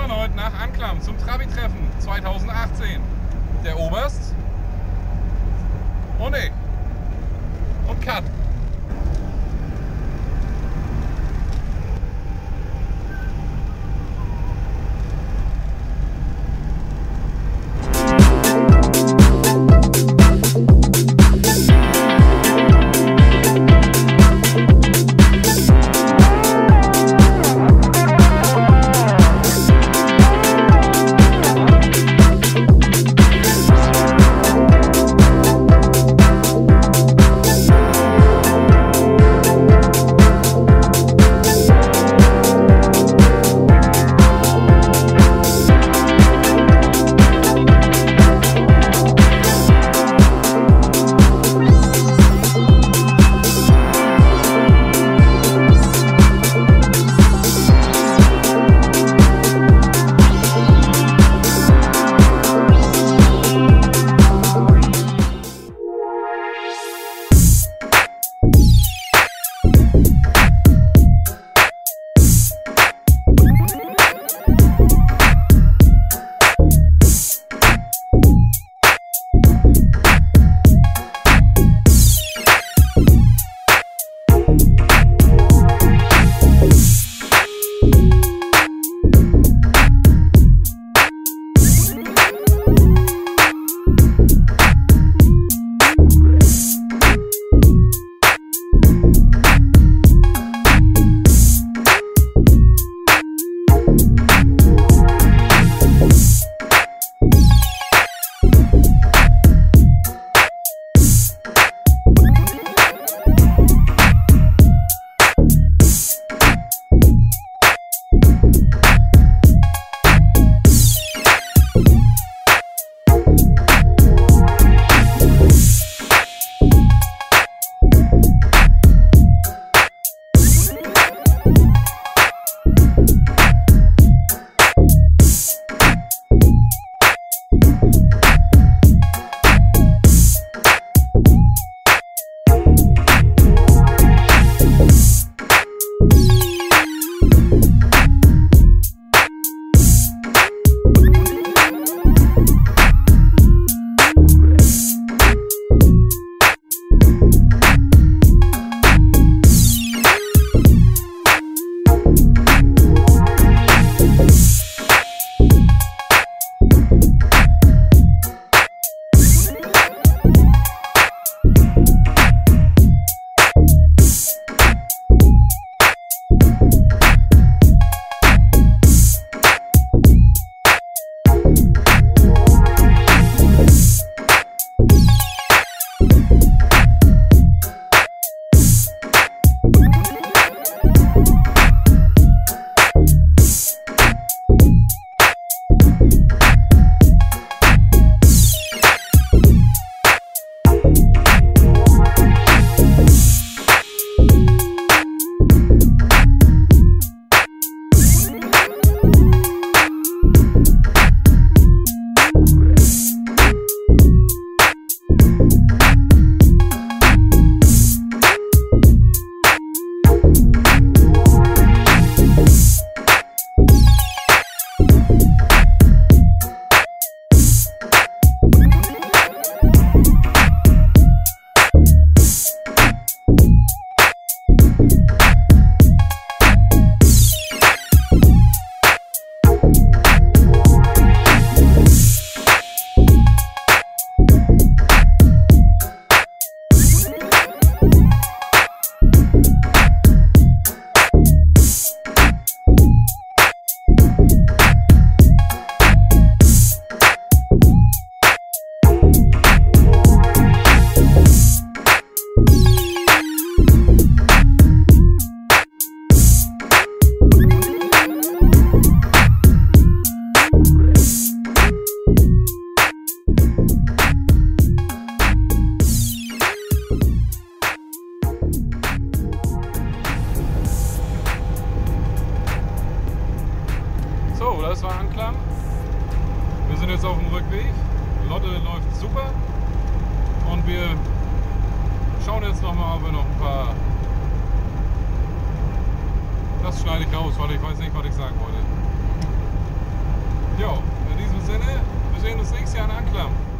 fahren heute nach Anklam zum Trabi-Treffen 2018. Der Oberst und ich. Und Kat. das war Anklam. Wir sind jetzt auf dem Rückweg. Lotte läuft super. Und wir schauen jetzt nochmal, ob wir noch ein paar... Das schneide ich raus, weil ich weiß nicht, was ich sagen wollte. Jo, in diesem Sinne, wir sehen uns nächstes Jahr in Anklam.